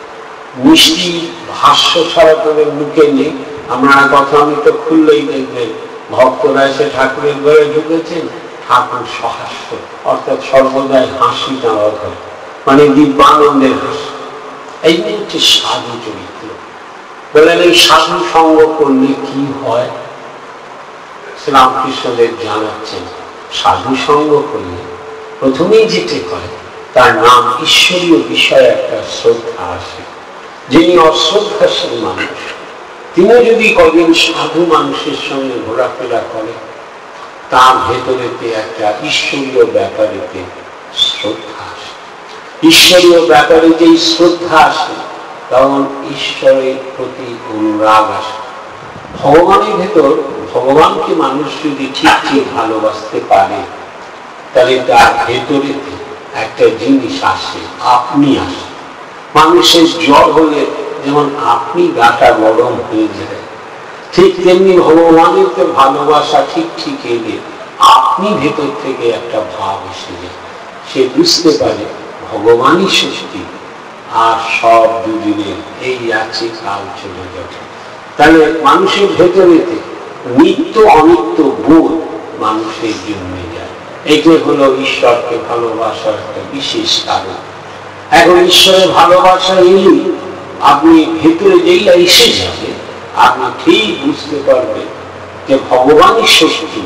মিষ্টি ভাষ্য ছাড়া তাদের মুখে নেই। আমরা কথা আমি তো খুললেই দেখবেন ভক্তরা এসে ঠাকুরের ঘরে ঢুকেছেন, ঠাকুর সহাস্য অর্থাৎ সর্বদাই হাসি দেওয়া হয়, মানে দিব্যানন্দের হাসি। এই হচ্ছে সাধু চরিত্র। বলেন এই সাধু সঙ্গ করলে কি হয়? শ্রীরামকৃষ্ণদেব জানাচ্ছেন, সাধু সঙ্গ করলে প্রথমেই যেতে হয় তার নাম ঈশ্বরীয় বিষয়ে একটা শ্রদ্ধা আসে। যিনি অশ্রদ্ধাশীল মানুষ তিনি যদি কদিন সাধু মানুষের সঙ্গে ঘোরাফেরা করে, তার ভেতরেতে একটা ঈশ্বরীয় ব্যাপারেতে শ্রদ্ধা আসে। ঈশ্বরীয় ব্যাপারে যেই শ্রদ্ধা আসে তখন ঈশ্বরের প্রতি অনুরাগ আসে। ভগবানের ভেতর ভগবানকে মানুষ যদি ঠিক ঠিক ভালোবাসতে পারে তাহলে তার ভেতরে একটা জিনিস আসে, আপনি আসে। মানুষের জ্বর হলে যেমন আপনি গাটা গরম হয়ে যায়, ঠিক তেমনি ভগবানের তো ভালোবাসা ঠিক ঠিক এলে আপনি ভেতর থেকে একটা ভাব এসে যায়। সে বুঝতে পারে ভগবানই শক্তি, আর সব দুদিনের এই আছে, কাল চলে যাবে। তাহলে মানুষের ভেতরেতে নিত্য অনিত্য বোধ মানুষের জন্মে যায়। এইটাই হলো ঈশ্বরকে ভালোবাসার একটা বিশেষ কারণ। এখন ঈশ্বরের ভালোবাসা এলে আপনি ভেতরে যেই এসে যাবে আপনি ঠিক বুঝতে পারবেন যে ভগবানই শক্তি,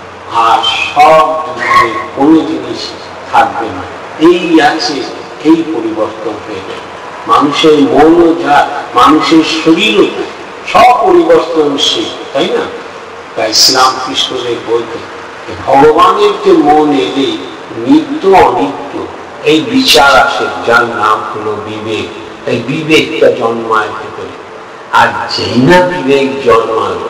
আর সব দুনিয়ায় কোনো জিনিস থাকবে না, এই আছে, এই পরিবর্তন হয়ে যাবে। মানুষের মনও যা, মানুষের শরীরও সব পরিবর্তনশীল, তাই না? তাই শ্রীরামকৃষ্ণদেব বলতেন ভগবানের যে মন এলে নিত্য অনিত্য এই বিচার আসে, যার নাম হলো বিবেক। এই বিবেকটা জন্মায় ভেতরে, আর যেই না বিবেক জন্মালো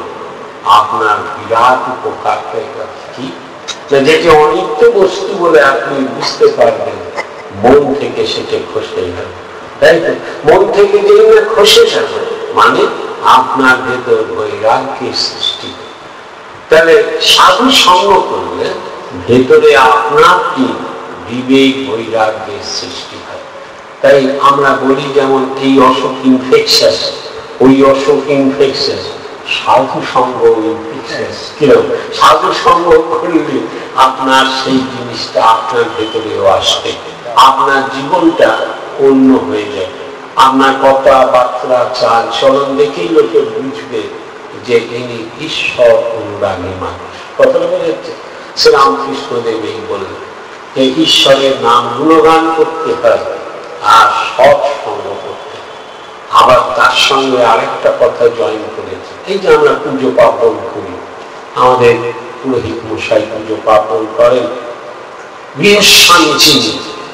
আপনার বিরাট উপকার হয়ে গেছে। কি যেটা অনিত্য বস্তু বলে আপনি বুঝতে পারবেন, মন থেকে সেটা খসে যাবে, তাই তো? মন থেকে যেই না খসে যাবে মানে আপনার ভেতর বৈরাগ্যের সৃষ্টি। তাহলে সাধু সঙ্গ করলে ভেতরে আপনার কি বিবেক বৈরাগ্যের সৃষ্টি হয়। তাই আমরা বলি যেমন এই অসুখ ইনফেকশন, ওই অসুখ ইনফেকশন, সাধু সঙ্গ ইনফেকশন। কিরকম? সাধু সঙ্গ করলে আপনার সেই জিনিসটা আপনার ভেতরেও আসবে, আপনার জীবনটা অন্য হয়ে যাবে। আপনার কথাবার্তা চাল চলন দেখেই লোকে বুঝবে যে ইনি ঈশ্বর অনুরাগী মানুষ। কথাটা বোঝাচ্ছে? শ্রীরামকৃষ্ণ দেব এই বললেন যে ঈশ্বরের নাম গুণগান করতে হয় আর সৎ সঙ্গ করতে হয়। আবার তার সঙ্গে আরেকটা কথা জয়েন করেছে, এই যে আমরা পুজো পার্বণ করি, আমাদের পুরোহিত মশাই পুজো পার্বণ করেন, গৃহস্বামী যিনি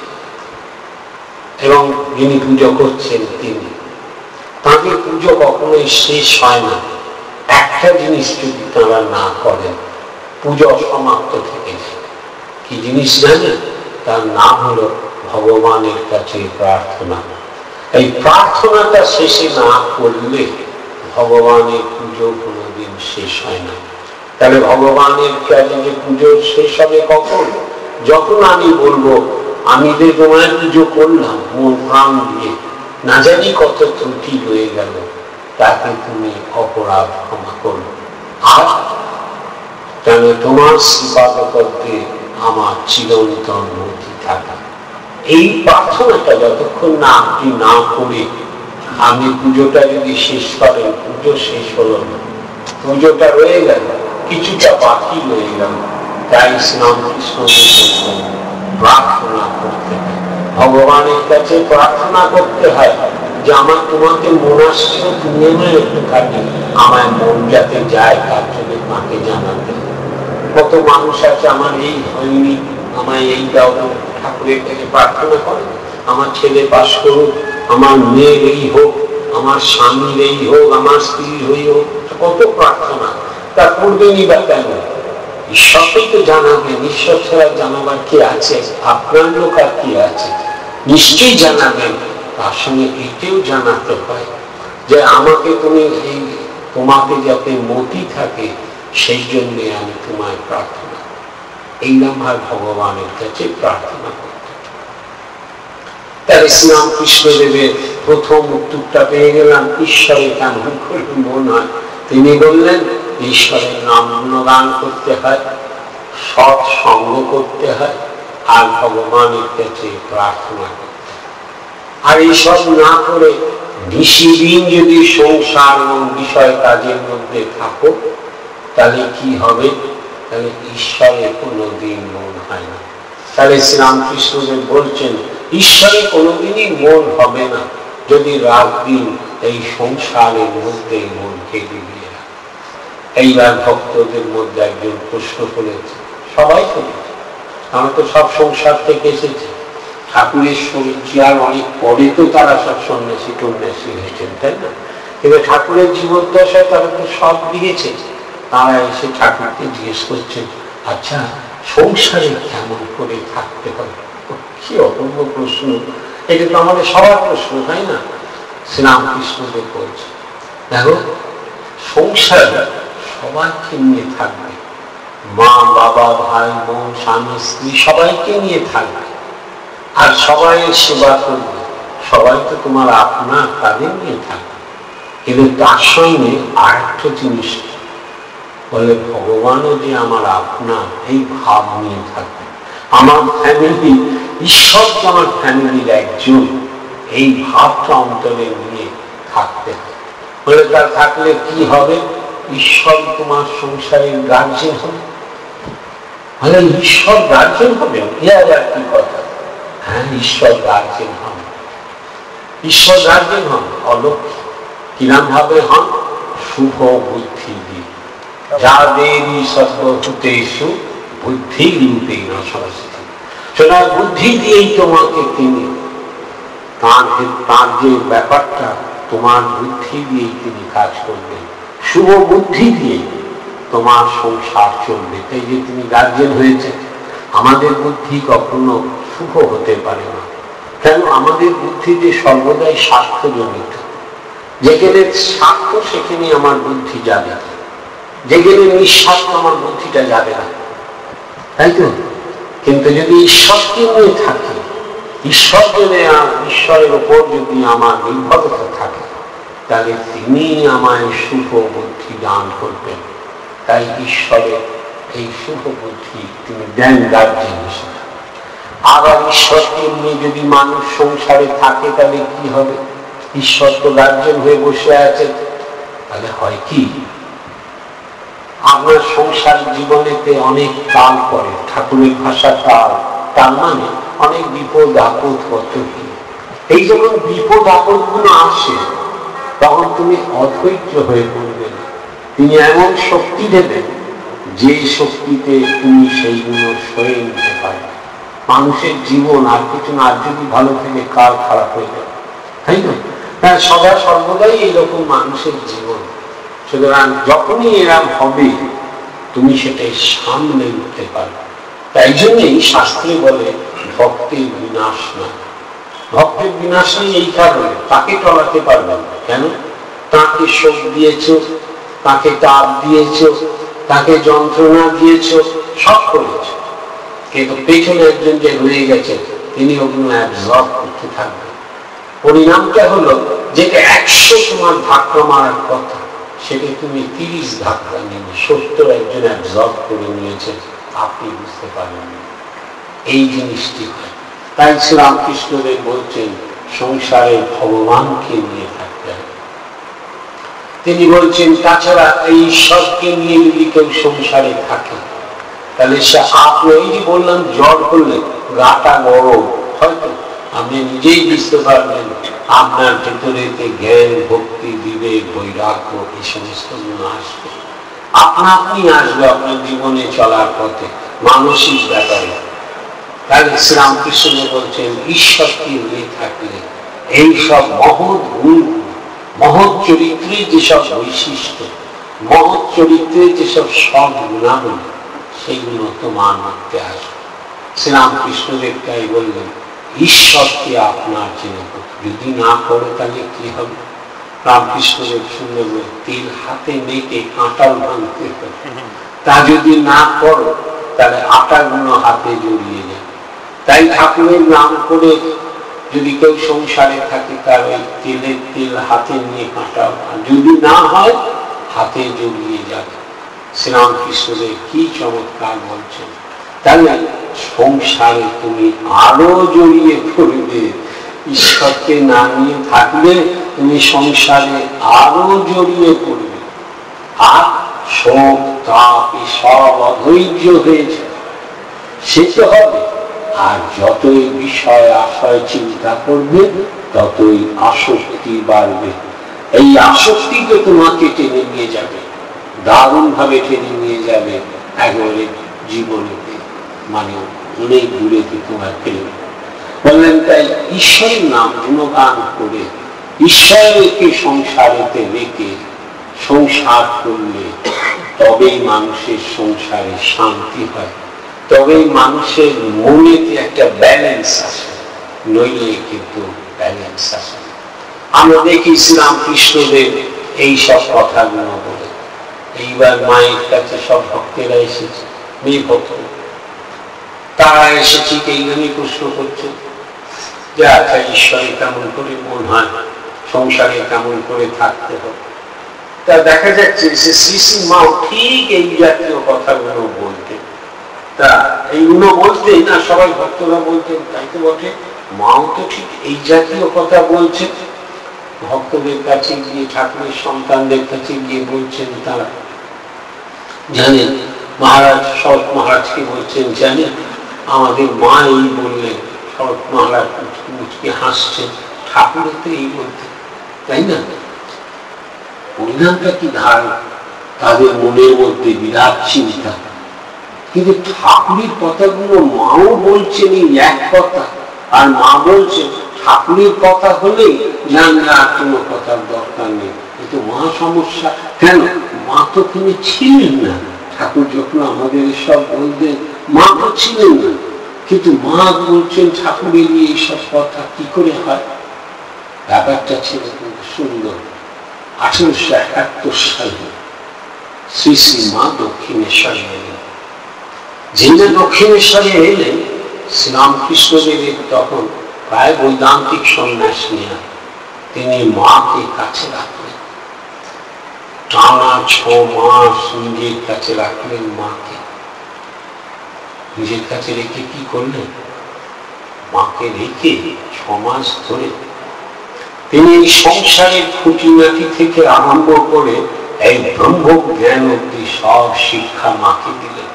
এবং যিনি পুজো করছেন তিনি, তাঁকে পুজো কখনোই শেষ হয় না একটা জিনিস যদি তাঁরা না করেন, পুজো সমাপ্ত থেকে কি জিনিস জানেন? তার নাম হলো ভগবানের কাছে প্রার্থনা। এই প্রার্থনাটা শেষে না করলে ভগবানের পুজো কোনোদিন শেষ হয় না। তাহলে ভগবানের কাছে যে পুজো শেষ হবে কখন? যখন আমি বলবো আমি যে তোমার পুজো করলাম মন প্রাণ দিয়ে, না জানি কত ত্রুটি রয়ে গেল, তাকে তুমি অপরাধ ক্ষমা করো, আর কেন তোমার শ্রীপাদ করতে আমার চিরন্তন মতি থাকে। এই প্রার্থনাটা যতক্ষণ না আপনি না করে আপনি পুজোটা যদি শেষ করেন, পুজো শেষ হলো না, পুজোটা রয়ে গেল, কিছুটা বাকি রয়ে গেল। তাই শ্রীরামকৃষ্ণ প্রার্থনা করতে হয়, ভগবানের কাছে প্রার্থনা করতে হয় যে আমার তোমাকে মন আসছে, তুমি আমায় একটুখানি আমায় মন যাতে যায় তার জন্য মাকে জানাতে। কত মানুষ আছে আমার এই হয়নি, আমায় এই দাও, ঠাকুরের কাছে প্রার্থনা করে আমার ছেলে পাস করুক, আমার মেয়ের এই হোক, আমার স্বামীর এই হোক, আমার স্ত্রীর হই হোক, কত প্রার্থনা। তা করবেনই বা কেন? ঈশ্বরকেই তো জানাবেন, ঈশ্বর ছাড়া জানাবার কি আছে? আপনার লোক আর কি আছে? নিশ্চয়ই জানাবেন। তার সঙ্গে এটাও জানাতে হয় যে আমাকে তুমি এই তোমাকে যাতে মতি থাকে সেই জন্য আমি তোমায় প্রার্থনা, এইরকম ভাবে ভগবানের কাছে প্রার্থনা করতে। তাহলে শ্রীরামকৃষ্ণ দেবের প্রথম উত্তরটা পেয়ে গেলাম, ঈশ্বরে কেমন করে মন হয়। তিনি বললেন ঈশ্বরের নাম গুণগান করতে হয়, সৎ সঙ্গ করতে হয়, আর ভগবানের কাছে প্রার্থনা করতে। আর এইসব না করে নিশিদিন যদি সংসার এবং বিষয় কাজের মধ্যে থাকো, তাহলে কি হবে? তাহলে ঈশ্বরে কোনোদিন মন হয় না। তাহলে শ্রীরামকৃষ্ণদেব বলছেন ঈশ্বরে কোনোদিনই মন হবে না যদি রাত দিন এই সংসারের মধ্যে মনকে ডুবিয়ে রাখে। এইবার ভক্তদের মধ্যে একজন প্রশ্ন করেছে, সবাই করেছে, আমরা তো সব সংসার থেকে এসেছি, ঠাকুরের শয্যার অনেক পরে তো তারা সব সন্ন্যাসী টন্যাসী হয়েছেন, তাই না? কিন্তু ঠাকুরের জীবন দশায় তারা তো সব দিয়েছে। তারা এসে ঠাকুরকে জিজ্ঞেস করছেন, আচ্ছা সংসারে কেমন করে থাকতে হবে? কি অপূর্ব প্রশ্ন! এটা তো আমাদের সবার প্রশ্ন, তাই না? শ্রীরামকৃষ্ণদেব বলছে, দেখো সংসারে সবাইকে নিয়ে থাকবে, মা বাবা ভাই বোন স্বামী স্ত্রী সবাইকে নিয়ে থাকবে, আর সবাই সেবা করবে, সবাই তো তোমার আপনা, তাদের নিয়ে থাকবে। কিন্তু তার সঙ্গে আর একটা জিনিস বলে, ভগবানও যে আমার আপনা, এই ভাব নিয়ে থাকবে। আমার ফ্যামিলি, ঈশ্বর তো আমার ফ্যামিলির একজন, এই ভাবটা অন্তরে নিয়ে থাকতে হবে। বলে তার থাকলে কি হবে? ঈশ্বর তোমার সংসারের গার্জেন হবে। বলে ঈশ্বর গার্জেন হবে? এ আবার কি কথা? হ্যাঁ, ঈশ্বর গার্জেন হন। ঈশ্বর গার্জেন হন অলৌকিক। কিরম ভাবে হন? শুভ বুদ্ধি দিয়ে। যাদেরই সর্বভূতেষু বুদ্ধি রূপে না সরস্বতী, সেটা বুদ্ধি দিয়েই তোমাকে তিনি, তার তার যে ব্যাপারটা তোমার বুদ্ধি দিয়েই তিনি কাজ করবেন, শুভ বুদ্ধি দিয়ে তোমার সংসার চলবে। তাই যে তিনি গার্জেন হয়েছে। আমাদের বুদ্ধি কখনো শুভ হতে পারে না। কেন? আমাদের বুদ্ধি যে সর্বদাই স্বার্থজনিত, যেখানে স্বার্থ সেখানে আমার বুদ্ধি যাবে। যেখানে নিঃস্বার্থ আমার বুদ্ধিটা যাবে না, তাই তো? কিন্তু যদি ঈশ্বরকে নিয়ে থাকে, ঈশ্বর যদি ঈশ্বরের উপর যদি আমার নির্ভরতা থাকে, তাহলে তিনি আমায় শুভ বুদ্ধি দান করবেন। তাই ঈশ্বরের এই শুভ বুদ্ধি তিনি দেন গার্জেন হিসেবে। আবার ঈশ্বরকে নিয়ে যদি মানুষ সংসারে থাকে, তাহলে কি হবে? ঈশ্বর তো গার্জেন হয়ে বসে আছে, তাহলে হয় কি, আপনার সংসার জীবনেতে অনেক কাল পরে, ঠাকুরের ভাষা কাল, তার মানে অনেক বিপদ আপদ কত কি। এই যখন বিপদ আপদ গুলো আসে, তখন তুমি অধৈর্য হয়ে পড়বে না। তিনি এমন শক্তি দেবেন, যে শক্তিতে তুমি সেইগুলো সয়ে নিতে পারবে। মানুষের জীবন আর কিছু না, আর যদি ভালো থেকে কাল খারাপ হয়ে যাবে, তাই না? হ্যাঁ, সদা সর্বদাই এইরকম মানুষের জীবন। সুতরাং যখনই এরম হবে, তুমি সেটাই সামনে উঠতে পারবে। তাই জন্যই শাস্ত্রে বলে ভক্তের বিনাশ না। ভক্তের বিনাশ নেই এই কারণে, তাকে টলাতে পারবে না। কেন? তাকে শোক দিয়েছ, তাকে তাপ দিয়েছ, তাকে যন্ত্রণা দিয়েছ, সব করেছ, কিন্তু পেছনে একজন যে রয়ে গেছে, তিনি ওগুলো অ্যাবজর্ব করতে থাকবেন। পরিণামটা হলো, যেটা একশো তোমার ধাক্কা মারার কথা, সেটা তুমি তিরিশ ধাক্কা নেবে, সত্তর একজন অ্যাবজর্ব করে নিয়েছে, আপনি বুঝতে পারেন। এই জিনিসটি হয়। তাই শ্রীরামকৃষ্ণদেব বলছেন সংসারে ভগবানকে নিয়ে থাকতে হবে। তিনি বলছেন তাছাড়া এই ঈশ্বরকে নিয়ে যদি কেউ সংসারে থাকে, তাহলে সে আপনি, এই যে বললাম জ্বর করলে গাটা গরম, হয়তো আপনি নিজেই বুঝতে পারবেন আপনার ভেতরেতে জ্ঞান, ভক্তি, বিবেক, বৈরাগ্য এই সমস্ত গুণ আসবে, আপনা আপনি আসবে আপনার জীবনে চলার পথে, মানসিক ব্যাপারে। তাহলে শ্রীরামকৃষ্ণ বলছেন ঈশ্বরকে নিয়ে থাকলে এই সব মহৎ গুণ, মহৎ চরিত্রের যেসব বৈশিষ্ট্য, মহৎ চরিত্রের যেসব সব গুণাবলী, সেইগুলো তোমার মধ্যে আসবে। শ্রীরামকৃষ্ণদেব তাই বললেন ঈশ্বরকে আপনার চিনে, যদি না করো তাহলে কি হবে? রামকৃষ্ণদেব শুনলেন তেল হাতে মেখে কাঁটাল ভাঙতে হবে, তা যদি না করো তাহলে আটাগুলো হাতে জড়িয়ে যায়। তাই ঠাকুরের নাম করে যদি কেউ সংসারে থাকে, তার ওই তেলের তেল হাতে নিয়ে কাঁটা যদি না হয়, হাতে জড়িয়ে যাবে। শ্রীরামকৃষ্ণদেব কি চমৎকার বলছেন। তাহলে সংসারে তুমি আরো জড়িয়ে পড়বে, ঈশ্বরকে না নিয়ে থাকলে তুমি সংসারে আরো জড়িয়ে পড়বে, আর শোক তাপ সব অধৈর্য হয়েছে সেটা হবে। আর যতই বিষয় আশয় চিন্তা করবে, ততই আসক্তি বাড়বে। এই আসক্তিকে তোমাকে টেনে নিয়ে যাবে, দারুণ ভাবে টেনে নিয়ে যাবে একেবারে জীবনেতে, মানে অনেক দূরে তোমার ফেলবে। বললেন তাই ঈশ্বরের নাম গুণগান করে, ঈশ্বরকে সংসারেতে রেখে সংসার করলে তবেই মানুষের সংসারে শান্তি হয়, তবেই মানুষের মনেতে একটা ব্যালেন্স আসে, নইলে কিন্তু ব্যালেন্স আসে। আমরা দেখি শ্রীরামকৃষ্ণদেব এই সব কথাগুলো বলে। এইবার মায়ের কাছে সব ভক্তেরা এসেছে, মেয়ে ভক্ত, তারা এসে ঠিক এইভাবেই প্রশ্ন করছে যে আচ্ছা ঈশ্বরে কেমন করে মন হয়, সংসারে কেমন করে থাকতে হবে। তা দেখা যাচ্ছে যে শ্রী শ্রী মাও ঠিক এই জাতীয় কথাগুলো বলতেন। তা এইগুলো বলতেন না সবাই ভক্তরা বলতেন, তাই তো বটে, মাও তো ঠিক এই জাতীয় কথা বলছেন। ভক্তদের কাছে গিয়ে, ঠাকুরের সন্তানদের কাছে গিয়ে বলছেন তারা, জানেন মহারাজ, শরৎ মহারাজকে বলছেন, জানেন আমাদের মা এই বললেন। শরৎ মহারাজ মুচকি হাসছেন, ঠাকুরের তো এই বলতেন, তাই না? পরিণামটা কি ধারণ, তাদের মনের মধ্যে বিরাট চিন্তা। কিন্তু ঠাকুরের কথাগুলো মাও বলছেন এই এক কথা, আর মা বলছেন ঠাকুরের কথা হলেই জানলে আর কোনো কথার দরকার নেই। কিন্তু মা সমস্যা কেন? মা তো তিনি ছিলেন না, ঠাকুর যখন আমাদের সব বলতেন মা তো ছিলেন না, কিন্তু মা বলছেন ঠাকুরের এইসব কথা কি করে হয়? ব্যাপারটা ছিল কিন্তু সুন্দর। আঠারোশো একাত্তর সালে শ্রী শ্রী মা দক্ষিণেশ্বরে এলেন। যিনি দক্ষিণেশ্বরে এলেন, শ্রীরামকৃষ্ণদেবের তখন প্রায় বৈদান্তিক সন্ন্যাস নিয়ে তিনি মাকে কাছে রাখলেন। টানা ছ মাস নিজের কাছে রাখলেন মাকে। নিজের কাছে রেখে কি করলেন? মাকে রেখে ছ মাস ধরে তিনি সংসারের খুঁটিনাটি থেকে আরম্ভ করে এই ব্রহ্ম জ্ঞান অব্দি সব শিক্ষা মাকে দিলেন।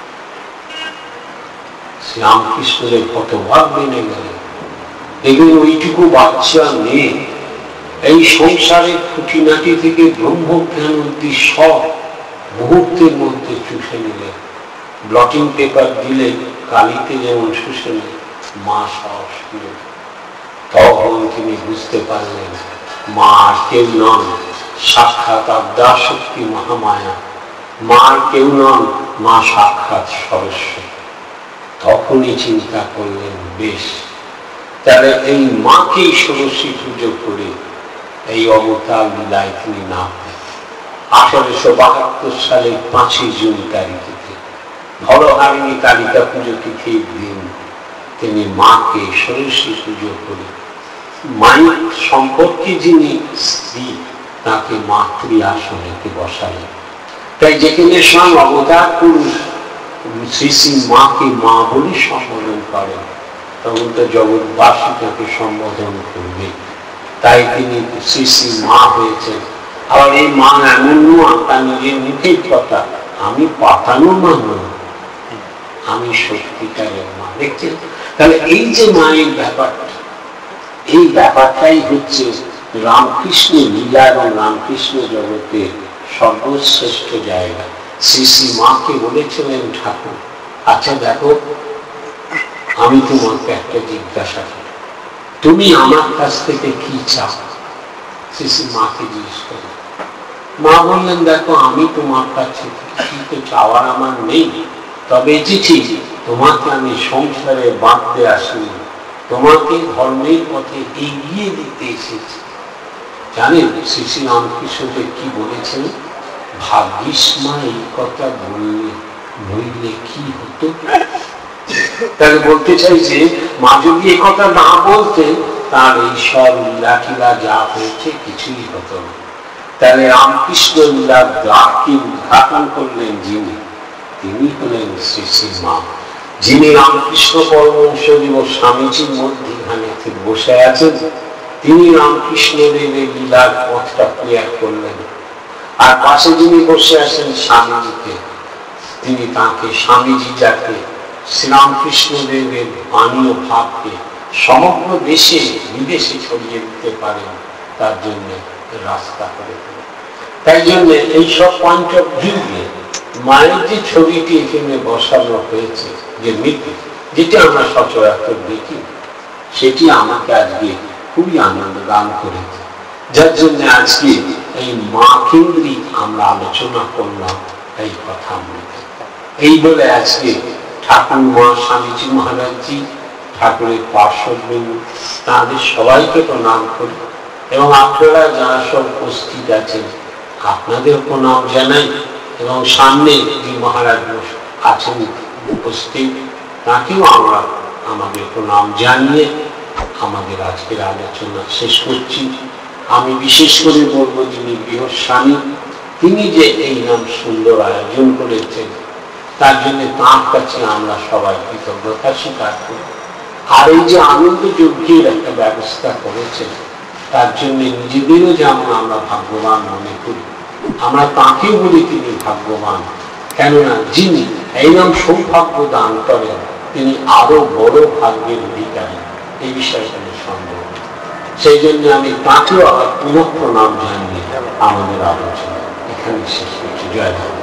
শ্রীরামকৃষ্ণের কতবার মেনে গেলেন। দেখবেন ওইটুকু বাচ্চা মেয়ে এই সংসারের খুঁটিনাটি থেকে ব্রহ্ম জ্ঞান অব্দি সব মুহূর্তের মধ্যে চুষে নিলেন। ব্লটিং পেপার দিলে কালিতে যেমন শুষে নেন, মা সাহস দিলেন। তখন তিনি বুঝতে পারলেন মা আর কেউ নন, সাক্ষাৎ আদ্যাশক্তি মহামায়া। মা আর কেউ নন, মা সাক্ষাৎ সরস্বতী। তখনই চিন্তা করলেন, বেশ, তাহলে এই মাকেই ষোড়শী পুজো করে এই অবতার লীলায় তিনি নামবেন। আঠারোশো বাহাত্তর সালের পাঁচই জুন তারিখে ভরহারিণী কালিকা পুজো তিথির দিন তিনি মাকে ষোড়শী পুজো করে মায়ের সম্পর্কে যিনি স্ত্রী তাকে মাতৃ আসনেতে বসালেন। তাই যেখানে স্বয়ং অবতার পুরুষ শ্রী শ্রী মাকে মা বলে সম্বোধন করেন, তখন তো জগৎবাসী তাকে সম্বোধন করবে। তাই তিনি শ্রী শ্রী মা হয়েছেন। আবার এই মা এমন নয় তার নিজের মুখের কথা, আমি পাতানো মা নয়, আমি সত্যিকারের মা। দেখছেন? তাহলে এই যে মায়ের ব্যাপারটা, এই ব্যাপারটাই হচ্ছে রামকৃষ্ণ লীলা এবং রামকৃষ্ণ জগতের সর্বশ্রেষ্ঠ জায়গা। শ্রী শ্রী মাকে বলেছিলেন ঠাকুর, আচ্ছা দেখো, আমি তোমাকে একটা জিজ্ঞাসা করি, তুমি আমার কাছ থেকে কি চাও? শ্রী শ্রী মাকে জিজ্ঞেস করি। মা বললেন, দেখো, আমি তোমার কাছে কিছু চাওয়ার আমার নেই, তবে চিঠি তোমাকে আমি সংসারে বাঁধতে আসিনি, তোমাকে ধর্মের পথে এগিয়ে দিতে এসেছি। জানেন শ্রী শ্রী রামকৃষ্ণদেব কি বলেছেন? ভাগ্যিস মা এই কথা বললে, নইলে কি হতো? তাহলে বলতে চাই যে মা যদি এই কথা না বলতেন, তার এই সব লীলা টিলা যা হয়েছে কিছুই হতো না। তাহলে রামকৃষ্ণ লীলার দ্বারকে উদ্ঘাটন করলেন যিনি, তিনি হলেন শ্রী শ্রী মা, যিনি রামকৃষ্ণ পরমহংসদেব ও স্বামীজির মধ্যখানে বসে আছেন। তিনি রামকৃষ্ণদেবের লীলার পথটা ক্লিয়ার করলেন। আর পাশে যিনি বসে আছেন স্বামীজিকে, তিনি তাকে স্বামীজি যাকে শ্রীরামকৃষ্ণদেবের বাণী ও ভাবকে সমগ্র দেশে বিদেশে ছড়িয়ে দিতে পারেন, তার জন্য রাস্তা করে দেবেন। তাই জন্য এইসব পয়েন্ট অফ ভিউ নিয়ে মায়ের যে ছবিটি এখানে বসানো হয়েছে, যে মৃত্যু, যেটি আমরা সচরাচর দেখি, সেটি আমাকে আজকে খুবই আনন্দ দান করেছে। যার জন্য আজকে এই মা কেন্দ্রিক আমরা আলোচনা করলাম এই কথা মধ্যে। এই বলে আজকে ঠাকুর মা স্বামীজি মহারাজজি, ঠাকুরের পার্শ্ববৃন্দ, তাদের সবাইকে প্রণাম করি এবং আপনারা যারা সব উপস্থিত আছেন আপনাদের প্রণাম জানাই। এবং সামনে যে মহারাজ আছেন উপস্থিত, তাকেও আমরা আমাদের প্রণাম জানিয়ে আমাদের আজকের আলোচনা শেষ করছি। আমি বিশেষ করে বলবো, যিনি গৃহস্বামী, তিনি যে এই নাম সুন্দর আয়োজন করেছেন, তার জন্য তাঁর কাছে আমরা সবাই কৃতজ্ঞতা স্বীকার করি। আর এই যে আনন্দ যজ্ঞের একটা ব্যবস্থা করেছেন, তার জন্য নিজেদেরও যেমন আমরা ভাগ্যবান মনে করি, আমরা তাঁকেও বলি তিনি ভাগ্যবান। কেননা যিনি এই নাম সৌভাগ্য দান করেন, তিনি আরো বড় ভাগ্যের অধিকারী, এই বিষয়টা সন্দেহ। সেই জন্য আমি তাঁকেও আবার পুনঃ প্রণাম জানিয়ে আমাদের আলোচনা এখানে শেষ করছি। জয় ধর্ম।